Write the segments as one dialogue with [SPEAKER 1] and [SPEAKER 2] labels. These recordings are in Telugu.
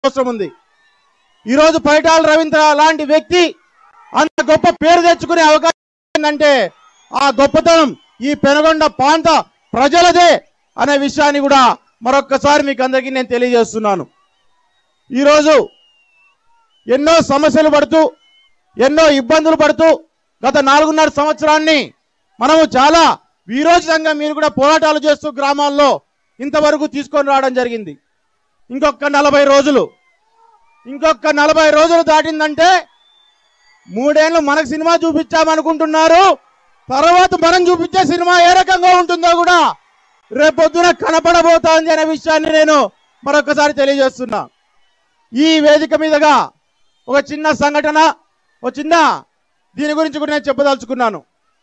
[SPEAKER 1] అవసరం ఉంది. ఈరోజు పైటాల రవీంద్ర లాంటి వ్యక్తి అంత గొప్ప పేరు తెచ్చుకునే అవకాశం ఏంటంటే ఆ గొప్పతనం ఈ పెనుగొండ ప్రాంత ప్రజలదే అనే విషయాన్ని కూడా మరొక్కసారి మీకు అందరికీ నేను తెలియజేస్తున్నాను. ఈరోజు ఎన్నో సమస్యలు పడుతూ ఎన్నో ఇబ్బందులు పడుతూ గత 4.5 సంవత్సరాన్ని మనము చాలా వీరోచితంగా మీరు కూడా పోరాటాలు చేస్తూ గ్రామాల్లో ఇంతవరకు తీసుకొని రావడం జరిగింది. ఇంకొక 40 రోజులు దాటిందంటే 3 ఏళ్ళు మనకు సినిమా చూపించామనుకుంటున్నారు. తర్వాత మనం చూపించే సినిమా ఏ రకంగా ఉంటుందో కూడా రేపొద్దున కనపడబోతోంది అనే విషయాన్ని నేను మరొకసారి తెలియజేస్తున్నా. ఈ వేదిక మీదుగా ఒక చిన్న సంఘటన, ఒక చిన్న దీని గురించి కూడా నేను చెప్పదలుచుకున్నాను.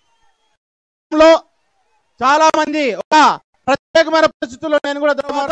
[SPEAKER 1] చాలా మంది ఒక ప్రత్యేకమైన పరిస్థితుల్లో నేను కూడా తర్వాత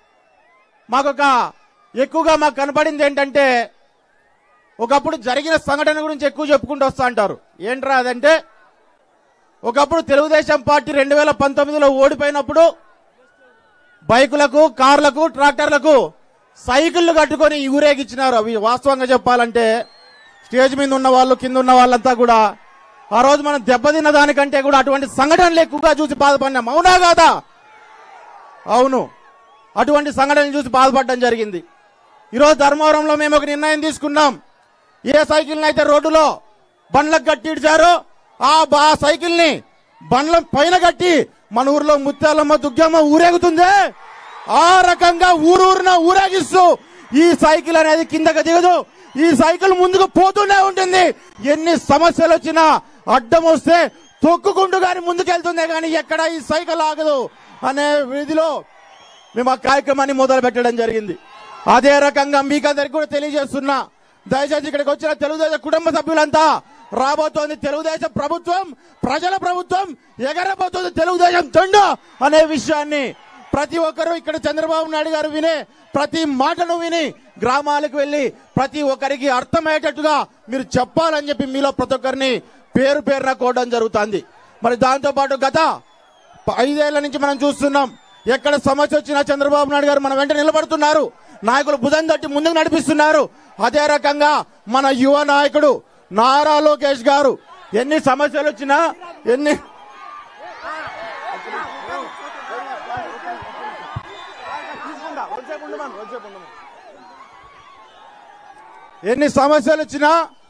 [SPEAKER 1] ఎక్కువగా మాకు కనపడింది ఏంటంటే ఒకప్పుడు జరిగిన సంఘటన గురించి ఎక్కువ చెప్పుకుంటూ వస్తా అంటారు. ఏంట్రా అదంటే ఒకప్పుడు తెలుగుదేశం పార్టీ 2019లో ఓడిపోయినప్పుడు బైకులకు, కార్లకు, ట్రాక్టర్లకు సైకిళ్లు కట్టుకొని ఊరేగిచ్చినారు. అవి వాస్తవంగా చెప్పాలంటే స్టేజ్ మీద ఉన్న వాళ్ళు, కింద ఉన్న వాళ్ళంతా కూడా ఆ రోజు మనం దెబ్బతిన్న దానికంటే కూడా అటువంటి సంఘటనలు ఎక్కువగా చూసి బాధపడినాం. అవునా కాదా? అవును, అటువంటి సంఘటనలు చూసి బాధపడడం జరిగింది. ఈరోజు ధర్మవరంలో మేము ఒక నిర్ణయం తీసుకున్నాం. ఏ సైకిల్ని అయితే రోడ్డులో బండ్లకు కట్టి ఇచ్చారో ఆ సైకిల్ ని బండ్ల పైన కట్టి మన ఊర్లో ముత్యాలమ్మ, దుగ్గమ్మ ఊరేగుతుందే ఆ రకంగా ఊరూరున ఊరేగిస్తూ ఈ సైకిల్ అనేది కిందకి దిగదు. ఈ సైకిల్ ముందుకు పోతూనే ఉంటుంది. ఎన్ని సమస్యలు వచ్చినా అడ్డం వస్తే తొక్కుకుంటూ కానీ ముందుకెళ్తుందే కానీ ఎక్కడ ఈ సైకిల్ ఆగదు అనే విధిలో మేము ఆ కార్యక్రమాన్ని మొదలు పెట్టడం జరిగింది. అదే రకంగా మీకు అందరికి కూడా తెలియజేస్తున్నా, దయచేసి ఇక్కడికి వచ్చిన తెలుగుదేశం కుటుంబ సభ్యులంతా రాబోతోంది తెలుగుదేశం ప్రభుత్వం, ప్రజల ప్రభుత్వం, ఎగరబోతోంది తెలుగుదేశం జెండా అనే విషయాన్ని ప్రతి ఒక్కరూ ఇక్కడ చంద్రబాబు నాయుడు గారు వినే ప్రతి మాటను విని గ్రామాలకు వెళ్లి ప్రతి ఒక్కరికి అర్థమయ్యేటట్టుగా మీరు చెప్పాలని చెప్పి మీలో ప్రతి ఒక్కరిని పేరు పేరున కోవడం జరుగుతుంది. మరి దాంతో పాటు గత 5 ఏళ్ల నుంచి మనం చూస్తున్నాం, ఎక్కడ సమస్య వచ్చినా చంద్రబాబు నాయుడు గారు మన వెంట నిలబడుతున్నారు. నాయకులు భుజం తట్టి ముందుకు నడిపిస్తున్నారు. అదే రకంగా మన యువ నాయకుడు నారా లోకేష్ గారు ఎన్ని సమస్యలు వచ్చినా ఎన్ని సమస్యలు వచ్చినా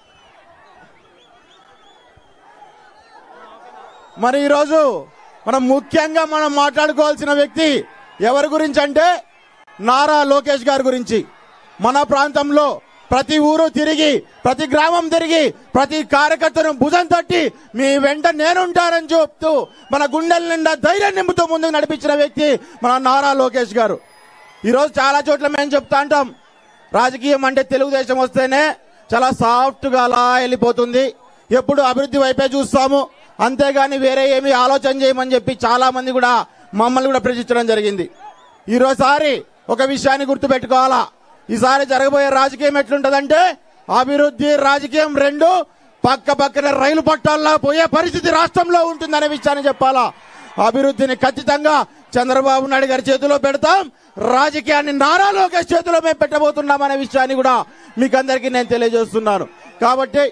[SPEAKER 1] మరి ఈరోజు మనం ముఖ్యంగా మనం మాట్లాడుకోవాల్సిన వ్యక్తి ఎవరి గురించి అంటే నారా లోకేష్ గారి గురించి. మన ప్రాంతంలో ప్రతి ఊరు తిరిగి, ప్రతి గ్రామం తిరిగి, ప్రతి కార్యకర్తను భుజం తట్టి మీ వెంట నేనుంటానని చెప్తూ మన గుండెల నిండా ధైర్యం నింపుతూ ముందుకు నడిపించిన వ్యక్తి మన నారా లోకేష్ గారు. ఈరోజు చాలా చోట్ల మేము చెప్తా అంటాం, రాజకీయం అంటే తెలుగుదేశం వస్తేనే చాలా సాఫ్ట్గా అలా వెళ్ళిపోతుంది, ఎప్పుడు అభివృద్ధి వైపే చూస్తాము, అంతేగాని వేరే ఏమి ఆలోచన చేయమని చెప్పి చాలా మంది కూడా మమ్మల్ని కూడా ప్రశ్నించడం జరిగింది. ఈరోజుసారి ఒక విషయాన్ని గుర్తుపెట్టుకోవాలా, ఈసారి జరగబోయే రాజకీయం ఎట్లుంటదంటే అభివృద్ధి, రాజకీయం రెండు పక్క పక్కన రైలు పట్టాల్లో పోయే పరిస్థితి రాష్ట్రంలో ఉంటుందనే విషయాన్ని చెప్పాలా. అభివృద్ధిని ఖచ్చితంగా చంద్రబాబు నాయుడు గారి చేతిలో పెడతాం, రాజకీయాన్ని నారా లోకేష్ చేతిలో మేము పెట్టబోతున్నాం అనే విషయాన్ని కూడా మీకు అందరికీ నేను తెలియజేస్తున్నాను. కాబట్టి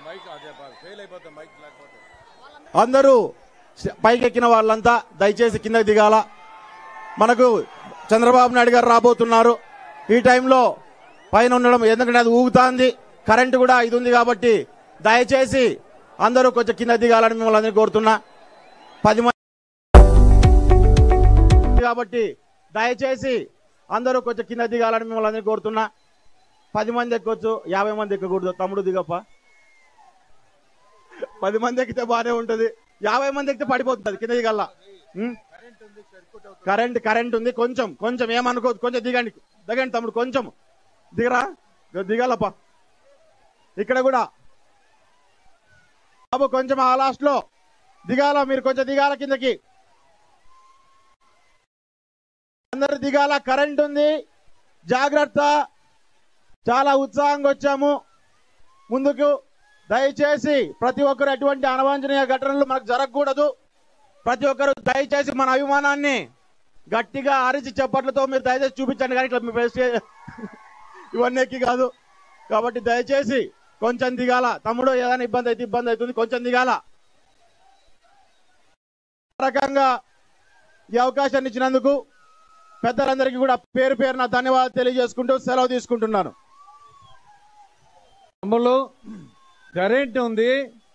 [SPEAKER 1] అందరూ పైకెక్కిన వాళ్ళంతా దయచేసి కిందకి దిగాల. మనకు చంద్రబాబు నాయుడు గారు రాబోతున్నారు. ఈ టైంలో పైన ఉండడం ఎందుకంటే అది ఊగుతాంది, కరెంటు కూడా ఇది ఉంది కాబట్టి దయచేసి అందరూ కొంచెం కింద దిగాలని మిమ్మల్ని అందరినీ కోరుతున్నా. 10 మంది కాబట్టి దయచేసి అందరూ కొంచెం కింద దిగాలని మిమ్మల్ని అందరినీ కోరుతున్నా. 10 మంది ఎక్కొచ్చు, 50 మంది ఎక్కకూడదు. తమ్ముడు దిగప్ప, 10 మంది ఎక్కితే బాగానే ఉంటది, 50 మంది ఎక్కితే పడిపోతుంది కింద దిగల్లా. కరెంట్ ఉంది, కొంచెం కొంచెం ఏమనుకోదు, కొంచెం దిగండి తమ్ముడు, కొంచెం దిగరా, దిగాలప్ప. ఇక్కడ కూడా బాబు కొంచెం ఆ లాస్ట్ లో దిగాల, మీరు కొంచెం దిగాల కిందకి, అందరు దిగాల. కరెంట్ ఉంది, జాగ్రత్త. చాలా ఉత్సాహంగా వచ్చాము ముందుకు. దయచేసి ప్రతి ఒక్కరు ఎటువంటి అవాంఛనీయ ఘటనలు మనకు జరగకూడదు. ప్రతి ఒక్కరు దయచేసి మన అభిమానాన్ని గట్టిగా అరిచి చప్పట్లతో మీరు దయచేసి చూపించండి. కానీ ఇట్లా ఇవన్నీ ఎక్కి కాదు. కాబట్టి దయచేసి కొంచెం దిగాల. తమ్ముడు ఏదైనా ఇబ్బంది అయితే ఇబ్బంది అవుతుంది, కొంచెం దిగాల. రకంగా ఈ అవకాశాన్ని ఇచ్చినందుకు పెద్దలందరికీ కూడా పేరు పేరున ధన్యవాదాలు తెలియజేసుకుంటూ సెలవు తీసుకుంటున్నాను.
[SPEAKER 2] కరెంట్ ఉంది.